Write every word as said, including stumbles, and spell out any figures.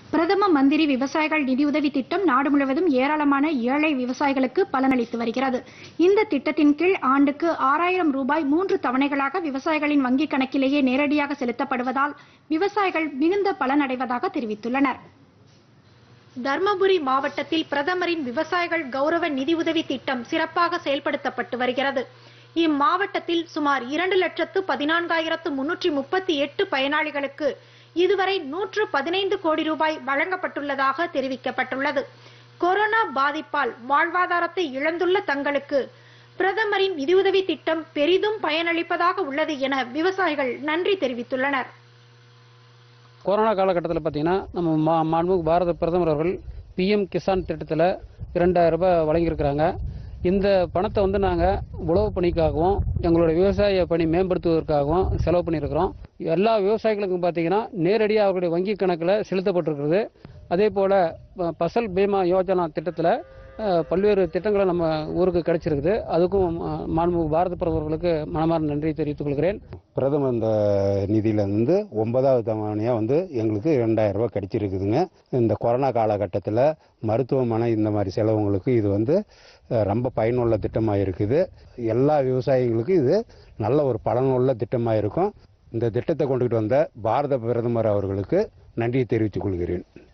பிரதம மந்திரி விவசாயிகள் நிதியுதவி திட்டம் நாடு முழுவதும் ஏராளமான ஏழை விவசாயிகளுக்கு பலனளித்து வருகிறது. இந்த திட்டத்தின் கீழ் ஆண்டுக்கு ஆறாயிரம் ரூபாய் மூன்று தவணைகளாக விவசாயிகளின் வங்கிக் கணக்கிலேயே நேரடியாக செலுத்தப்படுவதால் விவசாயிகள் மிகுந்த பலனடைவதாக தெரிவித்துள்ளனர். தர்மபுரி மாவட்டத்தில் பிரதமரின் விவசாயிகள் கௌரவ நிதியுதவி திட்டம் சிறப்பாக செயல்படுத்தப்பட்டு வருகிறது. இம்மாவட்டத்தில் சுமார் இரண்டு லட்சத்து பதினான்காயிரத்து முன்னூற்றி முப்பத்தி எட்டு பயனாளிகளுக்கு இதுவரை நூற்று பதினைந்து கோடி ரூபாய் வழங்கப்பட்டுள்ளதாக தெரிவிக்கப்பட்டுள்ளது. கொரோனா பாதிப்பால் வாழ்வாதாரத்தை இழந்துள்ள தங்களுக்கு பிரதமரின் நிதியுதவி திட்டம் பெரிதும் பயனளிப்பதாக உள்ளது என விவசாயிகள் நன்றி தெரிவித்துள்ளனர். கொரோனா காலகட்டத்தில் பார்த்தீங்கன்னா நம்ம மாண்புமிகு பாரத பிரதமர் அவர்கள் பி எம் கிசான் திட்டத்தில் இரண்டாயிரம் ரூபாய் வழங்கியிருக்கிறாங்க. இந்த பணத்தை வந்து நாங்கள் உழவு பணிக்காகவும் எங்களுடைய விவசாய பணி மேம்படுத்துவதற்காகவும் செலவு பண்ணியிருக்கிறோம். எல்லா விவசாயிகளுக்கும் பார்த்தீங்கன்னா நேரடியாக அவர்களுடைய வங்கி கணக்கில் செலுத்தப்பட்டிருக்கிறது. அதே போல் பசல் பீமா யோஜனா திட்டத்தில் பல்வேறு திட்டங்களை நம்ம ஊருக்கு கிடைச்சிருக்குது. அதுக்கும் மாண்புமிகு பாரத பிரதமர்களுக்கு மனமார்ந்த நன்றி தெரிவித்துக் கொள்கிறேன். பிரதமர் இந்த நிதியில இருந்து ஒன்பதாவது தவணையா வந்து எங்களுக்கு இரண்டாயிரம் ரூபாய் கிடைச்சிருக்குதுங்க. இந்த கொரோனா காலகட்டத்தில் மருத்துவமனை இந்த மாதிரி செலவுங்களுக்கு இது வந்து ரொம்ப பயனுள்ள திட்டமாக இருக்குது. எல்லா விவசாயிகளுக்கும் இது நல்ல ஒரு பலனுள்ள திட்டமாக இருக்கும். இந்த திட்டத்தை கொண்டுகிட்டு வந்த பாரத பிரதமர் அவர்களுக்கு நன்றி தெரிவித்துக் கொள்கிறேன்.